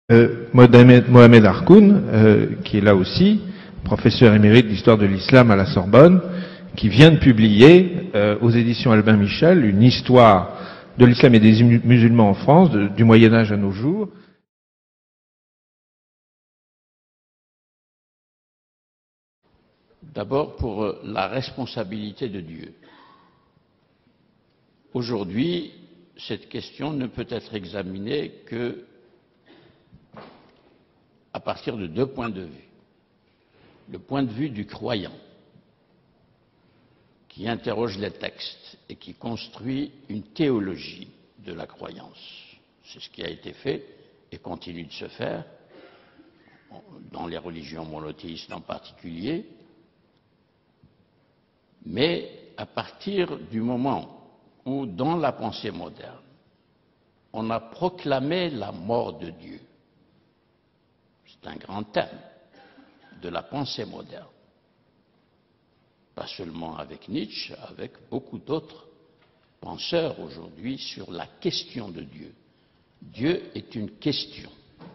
Mohamed Harkoun, qui est là aussi, professeur émérite d'histoire de l'islam à la Sorbonne, qui vient de publier aux éditions Albin Michel une histoire de l'islam et des musulmans en France, du Moyen-Âge à nos jours. D'abord pour la responsabilité de Dieu. Aujourd'hui, cette question ne peut être examinée que à partir de deux points de vue. Le point de vue du croyant, qui interroge les textes et qui construit une théologie de la croyance. C'est ce qui a été fait et continue de se faire dans les religions monothéistes en particulier. Mais à partir du moment où, dans la pensée moderne, on a proclamé la mort de Dieu, c'est un grand thème de la pensée moderne, pas seulement avec Nietzsche, avec beaucoup d'autres penseurs aujourd'hui sur la question de Dieu. Dieu est une question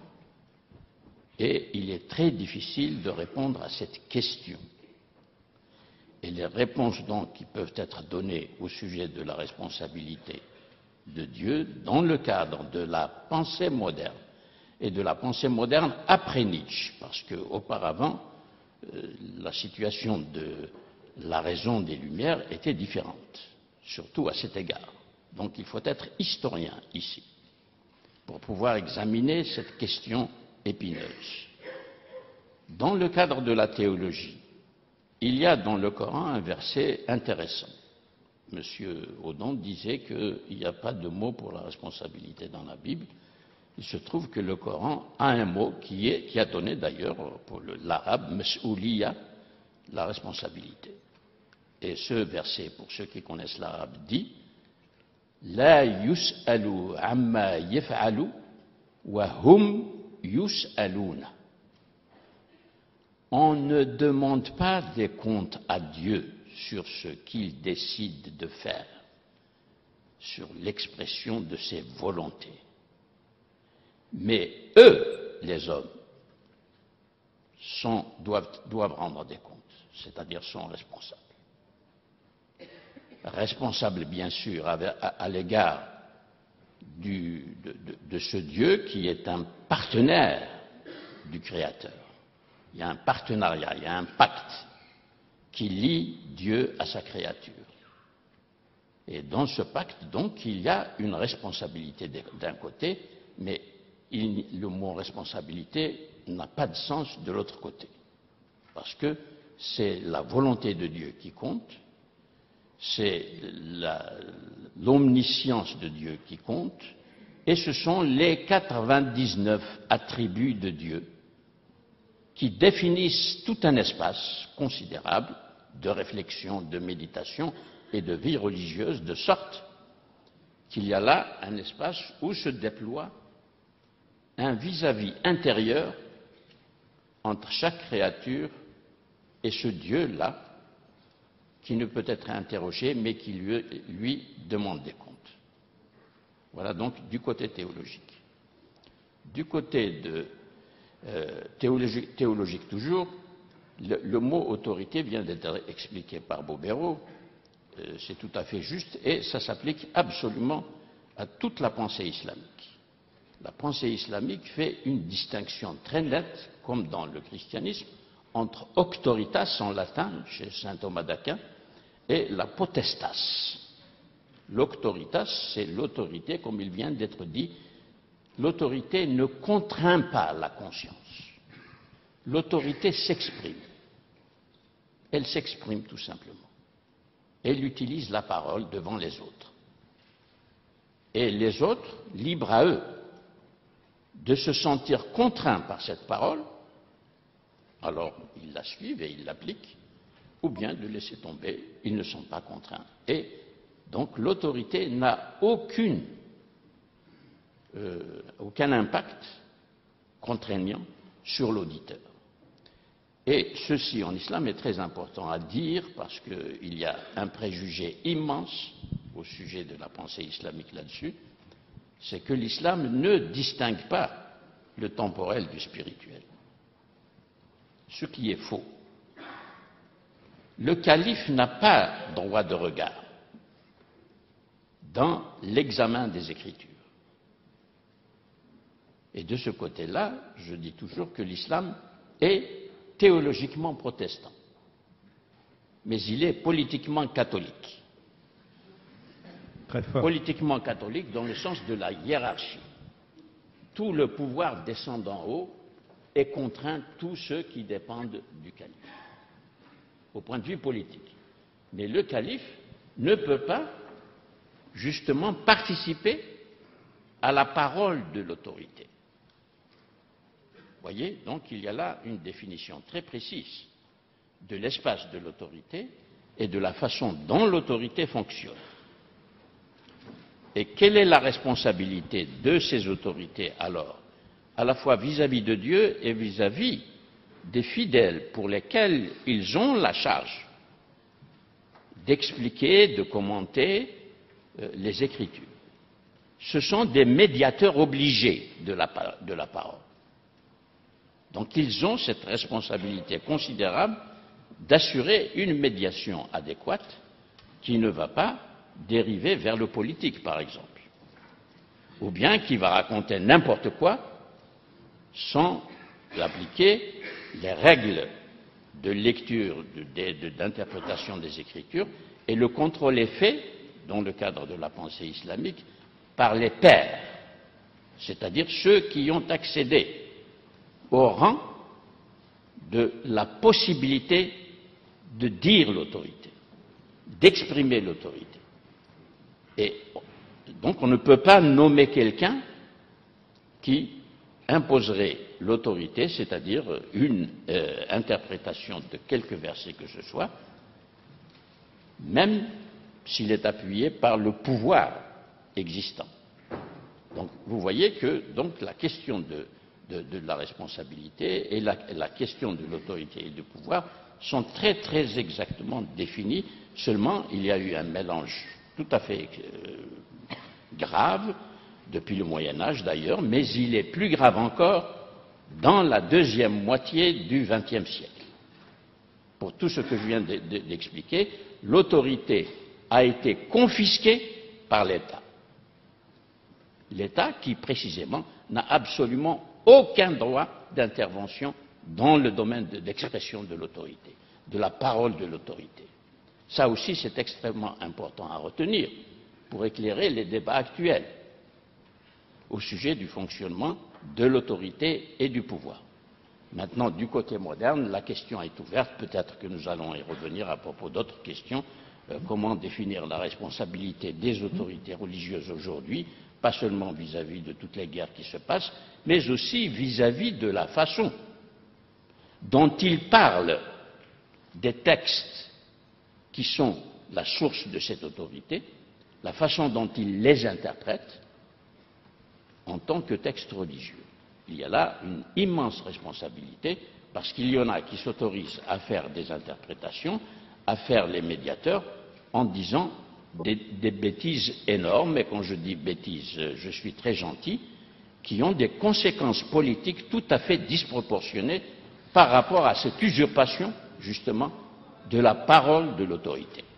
et il est très difficile de répondre à cette question. Et les réponses donc qui peuvent être données au sujet de la responsabilité de Dieu dans le cadre de la pensée moderne et de la pensée moderne après Nietzsche, parce qu'auparavant, la situation de la raison des Lumières était différente, surtout à cet égard. Donc il faut être historien ici pour pouvoir examiner cette question épineuse. Dans le cadre de la théologie, il y a dans le Coran un verset intéressant. Monsieur Audon disait qu'il n'y a pas de mot pour la responsabilité dans la Bible. Il se trouve que le Coran a un mot qui a donné d'ailleurs pour l'arabe mas'ouliya, la responsabilité. Et ce verset, pour ceux qui connaissent l'arabe, dit La yus'alu amma yaf'alu wa hum yus'aluna. On ne demande pas des comptes à Dieu sur ce qu'il décide de faire, sur l'expression de ses volontés. Mais eux, les hommes, doivent rendre des comptes, c'est-à-dire sont responsables. Responsables, bien sûr, à l'égard de ce Dieu qui est un partenaire du Créateur. Il y a un partenariat, il y a un pacte qui lie Dieu à sa créature. Et dans ce pacte, donc, il y a une responsabilité d'un côté, mais le mot responsabilité n'a pas de sens de l'autre côté. Parce que c'est la volonté de Dieu qui compte, c'est l'omniscience de Dieu qui compte, et ce sont les 99 attributs de Dieu qui définissent tout un espace considérable de réflexion, de méditation et de vie religieuse, de sorte qu'il y a là un espace où se déploie un vis-à-vis intérieur entre chaque créature et ce Dieu-là qui ne peut être interrogé mais qui lui demande des comptes. Voilà donc du côté théologique. Du côté théologique toujours, le mot autorité vient d'être expliqué par Bobéro, c'est tout à fait juste et ça s'applique absolument à toute la pensée islamique. La pensée islamique fait une distinction très nette, comme dans le christianisme, entre auctoritas en latin, chez saint Thomas d'Aquin, et la potestas. L'auctoritas, c'est l'autorité, comme il vient d'être dit. L'autorité ne contraint pas la conscience. L'autorité s'exprime. Elle s'exprime tout simplement. Elle utilise la parole devant les autres. Et les autres, libres à eux de se sentir contraints par cette parole, alors ils la suivent et ils l'appliquent, ou bien de laisser tomber, ils ne sont pas contraints. Et donc l'autorité n'a aucun impact contraignant sur l'auditeur. Et ceci en islam est très important à dire parce qu'il y a un préjugé immense au sujet de la pensée islamique là-dessus, c'est que l'islam ne distingue pas le temporel du spirituel. Ce qui est faux. Le calife n'a pas droit de regard dans l'examen des Écritures. Et de ce côté-là, je dis toujours que l'islam est théologiquement protestant, mais il est politiquement catholique. Très fort. Politiquement catholique dans le sens de la hiérarchie. Tout le pouvoir descend d'en haut et contraint tous ceux qui dépendent du calife, au point de vue politique. Mais le calife ne peut pas, justement, participer à la parole de l'autorité. Vous voyez, donc il y a là une définition très précise de l'espace de l'autorité et de la façon dont l'autorité fonctionne. Et quelle est la responsabilité de ces autorités alors, à la fois vis-à-vis de Dieu et vis-à-vis des fidèles pour lesquels ils ont la charge d'expliquer, de commenter les Écritures? Ce sont des médiateurs obligés de la parole. Donc ils ont cette responsabilité considérable d'assurer une médiation adéquate qui ne va pas dériver vers le politique, par exemple, ou bien qui va raconter n'importe quoi sans appliquer les règles de lecture, d'interprétation des Écritures, et le contrôle est fait, dans le cadre de la pensée islamique, par les pairs, c'est-à-dire ceux qui ont accédé au rang de la possibilité de dire l'autorité, d'exprimer l'autorité. Et donc on ne peut pas nommer quelqu'un qui imposerait l'autorité, c'est-à-dire une interprétation de quelque verset que ce soit, même s'il est appuyé par le pouvoir existant. Donc vous voyez que donc, la question de la responsabilité et la question de l'autorité et du pouvoir sont très très exactement définies. Seulement, il y a eu un mélange tout à fait grave depuis le Moyen-Âge d'ailleurs, mais il est plus grave encore dans la deuxième moitié du XXe siècle. Pour tout ce que je viens d'expliquer, l'autorité a été confisquée par l'État. L'État qui, précisément, n'a absolument aucun droit d'intervention dans le domaine d'expression de l'autorité, de la parole de l'autorité. Ça aussi, c'est extrêmement important à retenir pour éclairer les débats actuels au sujet du fonctionnement de l'autorité et du pouvoir. Maintenant, du côté moderne, la question est ouverte. Peut-être que nous allons y revenir à propos d'autres questions. Comment définir la responsabilité des autorités religieuses aujourd'hui, pas seulement vis-à-vis de toutes les guerres qui se passent, mais aussi vis-à-vis de la façon dont ils parlent des textes qui sont la source de cette autorité, la façon dont ils les interprètent en tant que textes religieux. Il y a là une immense responsabilité parce qu'il y en a qui s'autorisent à faire des interprétations, à faire les médiateurs en disant des bêtises énormes, et quand je dis bêtises, je suis très gentil, qui ont des conséquences politiques tout à fait disproportionnées par rapport à cette usurpation, justement, de la parole de l'autorité.